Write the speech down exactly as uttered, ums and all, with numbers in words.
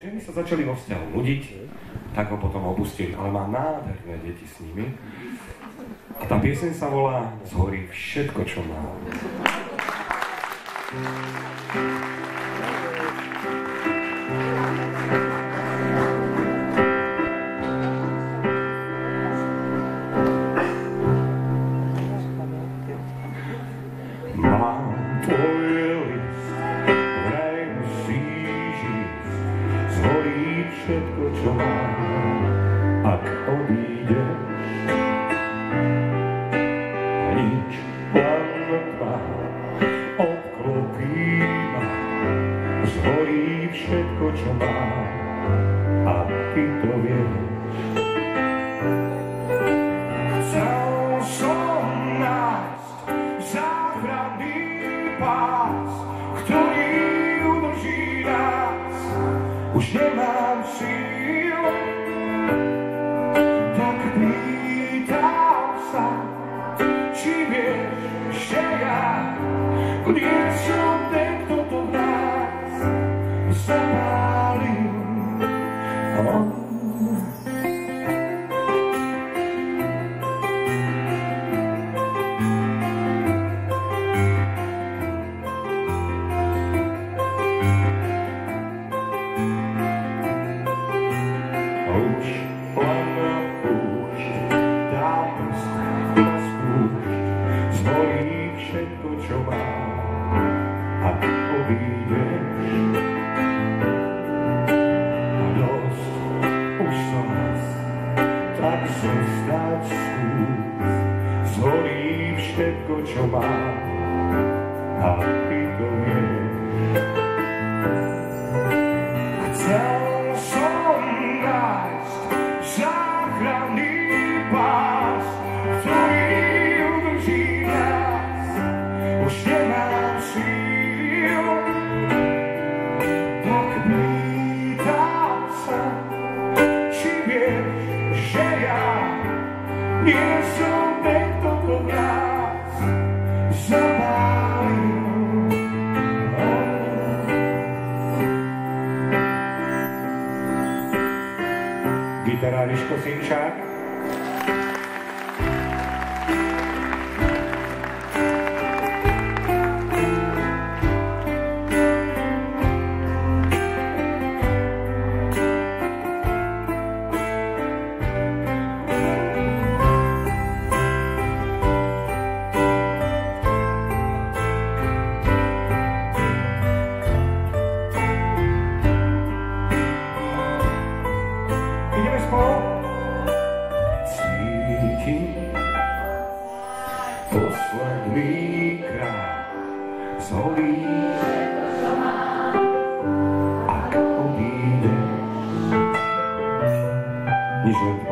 Ženy sa začali vo vzťahu nudiť, tak ho potom opustili, ale má nádherné deti s nimi. A tá pieseň sa volá Zhorí všetko, čo má. Mám tvoj list, vraj musíš ísť, zhorí všetko, čo mám, ak odídeš. Nič, len tvár, obklopí ma, zhorí všetko, čo mám, a ty to vieš. Chcel som nájsť záchranný pás, ktorý udrží nás, už nemám síl, tak pýtam sa, či vieš, že ja nie som ten, kto to v nás zapálil. Oh. Už len púšť, dám prst na spúšť, zhorí všetko, čo mám, ak odídeš. Dosť, už som raz, tak zostať skús, zhorí všetko, čo mám, a ty to vieš. Chcel som nájsť záchranný pás, ktorý udrží nás, už nemám síl, tak pýtam sa, či vieš, že ja nie som ten, kto to v nás zapálil. Gitara Riško Sinčák. Ideme spolu. Cítim posledný krát, zhorí, ak odídeš. Nič len